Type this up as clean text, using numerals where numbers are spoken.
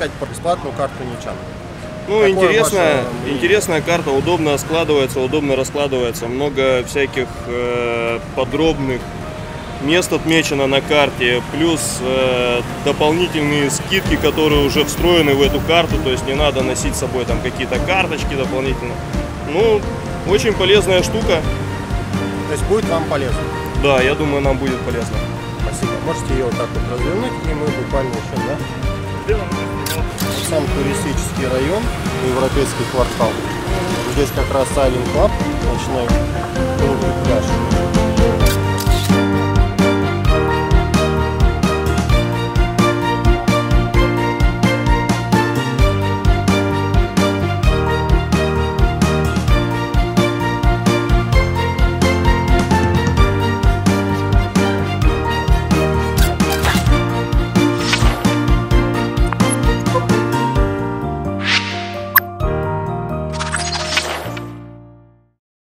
поискать бесплатную карту Ничан. Ну, интересная карта, удобно складывается, удобно раскладывается, много всяких подробных мест отмечено на карте, плюс дополнительные скидки, которые уже встроены в эту карту, то есть не надо носить с собой там какие-то карточки дополнительно. Ну, очень полезная штука. То есть будет вам полезно? Да, я думаю, нам будет полезно. Спасибо. Можете ее вот так вот развернуть, и мы буквально еще, да? Сам туристический район, европейский квартал. Здесь как раз Island Club, ночной круглый пляж.